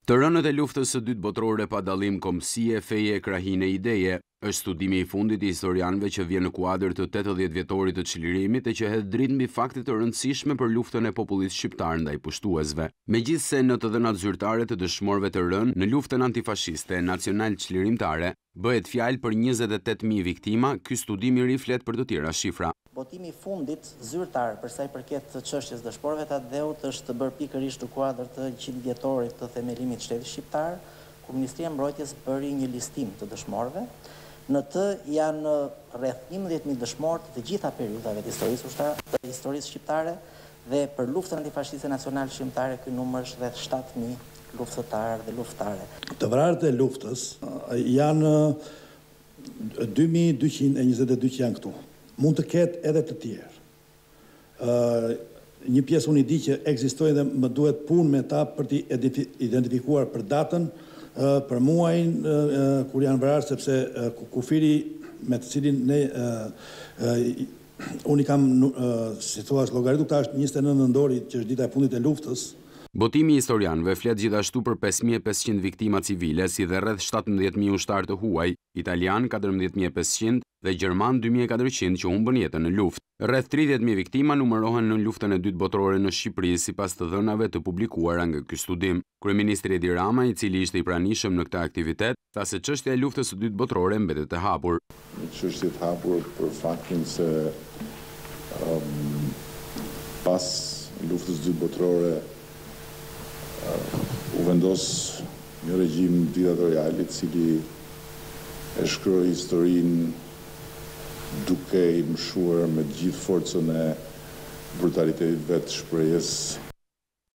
Të rënët e luftës së dytë botërore pa dallim kombësie, feje, krahine, ideje, është studimi i fundit i historianëve që vjen në kuadër të 80 vjetorit të çlirimit e që hedh dritë mbi fakte të rëndësishme për luftën e popullit shqiptar ndaj pushtuesve. Megjithse në të dhënat zyrtare të dëshmorëve të rënë në luftën antifashiste e nacional çlirimtare bëhet fjalë për 28.000 viktima, ky studim i ri flet për të tjera shifra. Votimi i fundit zyrtar për sa i përket çështjes dëshmorëve të Adeut është bërë pikërisht në kuadër të 100 vjetorit të themelimit të shtetit shqiptar, ku Ministria e Mbrojtjes bëri një listim të dëshmorëve. Në të janë rreth 11.000 dëshmorë të gjitha periudhave të historisë shqiptare dhe për luftën antifashiste nacionale shqiptare ky numër është rreth 7.000 luftëtarë dhe luftare. Të vrarët e luftës janë 2.222 që janë këtu. Mund të ketë edhe të tjerë. Një pjesë unë i di që ekzistojnë dhe më duhet punë me ta për t'i identifikuar për datën, për muajin kur janë vrarë, sepse kufiri me të cilin unë i kam, si thua, llogaritur, këta është 29 nëntori, që është dita e fundit e luftës. Botimi i historianëve flet gjithashtu për 5.500 viktima civile, si dhe rreth 17.000 ushtarë të huaj, italian 14.500 dhe gjerman 2.400 që humbën jetën në luftë. Rreth 30.000 viktima numërohen në luftën e dytë botërore në Shqipëri, sipas të dhënave të publikuara nga ky studim. Kryeministri Edi Rama, i cili ishte i pranishëm në këtë aktivitet, tha se çështja e luftës së dytë botërore mbetet e hapur. Çështja e hapur për faktin se pas luftës së dytë botërore u vendos një regjim diktatorial i cili e shkroi historinë duke i mshuar me gjithë forcën e brutalitetit vetë shprehjes